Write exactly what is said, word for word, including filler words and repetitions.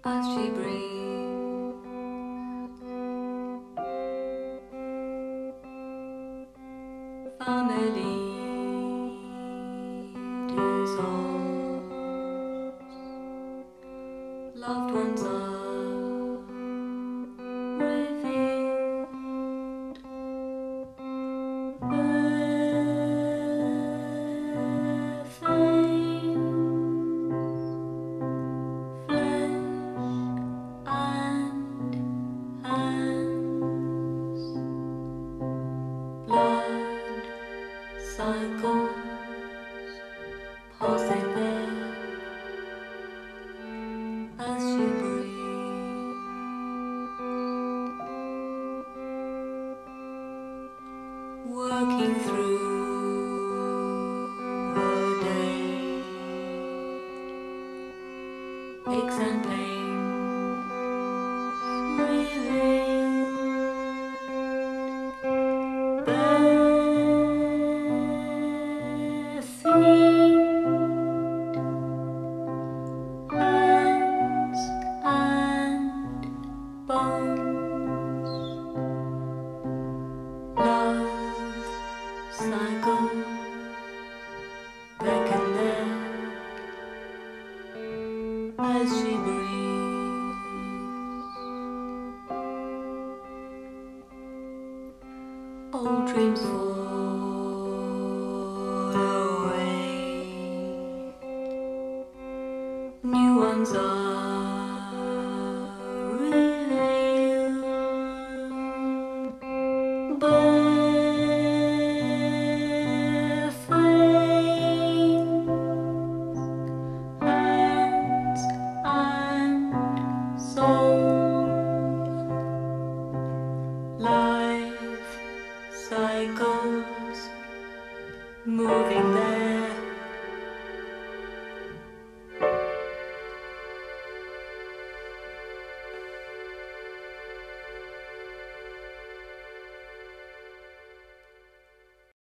as she breathes. Family dissolves, loved ones are revealed. Where fame, flesh and hands, blood cycles pulsing there as she breathes. Working through her day, aches and pains revealed. Bare feet, hands and bones, love cycles beckon there as she breathes. Old dreams fall away, new ones are revealed. Bare flames, hands and soul, life cycles moving there